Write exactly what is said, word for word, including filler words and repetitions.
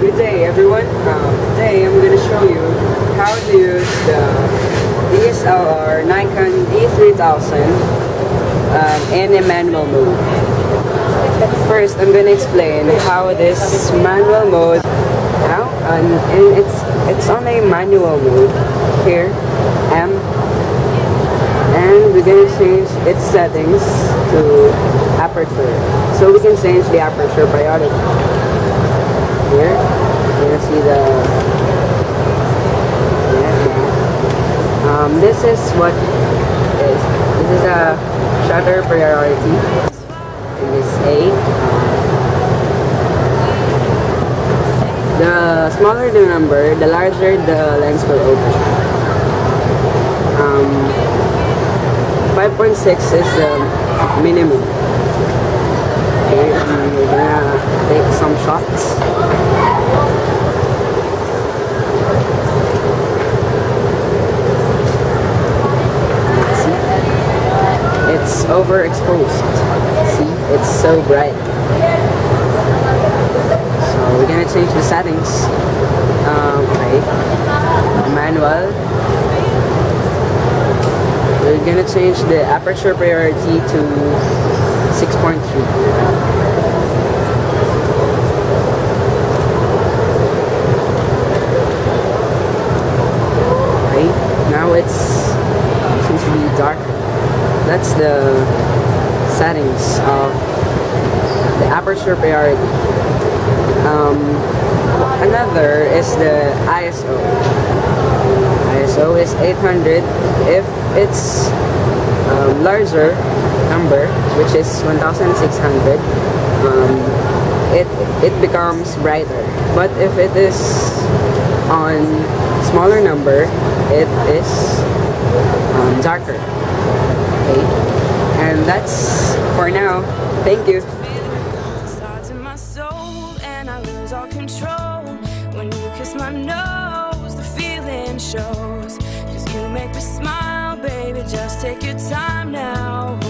Good day everyone. Um, today I'm going to show you how to use the D S L R Nikon D three thousand um, in a manual mode. First, I'm going to explain how this manual mode now, and, and it's it's on a manual mode here, M, and we're going to change its settings to aperture, so we can change the aperture priority. Here, you're gonna see the yeah, um, this is what is this is a shutter priority. It is A. The smaller the number, the larger the lens will open. Um, five point six is the minimum. Okay, and we're gonna take some shots. It's overexposed. See, it's so bright. So we're gonna change the settings. Um, okay, manual. We're gonna change the aperture priority to six point three. Now it's seems to be dark. That's the settings of the aperture priority. Um, another is the I S O. I S O is eight hundred. If it's um, larger number, which is one thousand six hundred, um, it it becomes brighter. But if it is on smaller number, it is um, darker. Okay, and that's for now. Thank you. Starts in my soul and I lose all control. When you kiss my nose, the feeling shows. 'Cause you make me smile, baby, just take your time now.